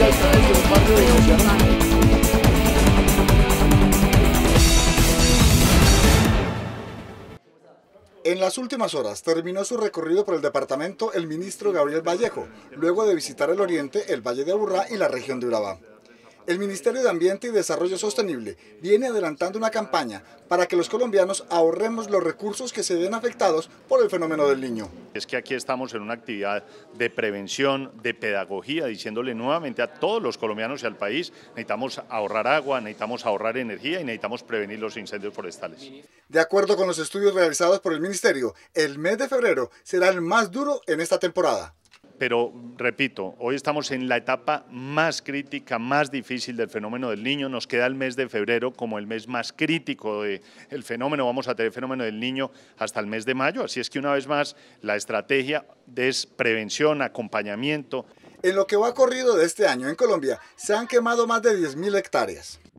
Colombia, estamos en un barrio veneciano. En las últimas horas terminó su recorrido por el departamento el ministro Gabriel Vallejo, luego de visitar el oriente, el Valle de Aburrá y la región de Urabá. El Ministerio de Ambiente y Desarrollo Sostenible viene adelantando una campaña para que los colombianos ahorremos los recursos que se ven afectados por el fenómeno del Niño. Es que aquí estamos en una actividad de prevención, de pedagogía, diciéndole nuevamente a todos los colombianos y al país, necesitamos ahorrar agua, necesitamos ahorrar energía y necesitamos prevenir los incendios forestales. De acuerdo con los estudios realizados por el Ministerio, el mes de febrero será el más duro en esta temporada. Pero, repito, hoy estamos en la etapa más crítica, más difícil del fenómeno del Niño. Nos queda el mes de febrero como el mes más crítico del fenómeno. Vamos a tener el fenómeno del Niño hasta el mes de mayo. Así es que, una vez más, la estrategia es prevención, acompañamiento. En lo que va corrido de este año en Colombia, se han quemado más de 10.000 hectáreas.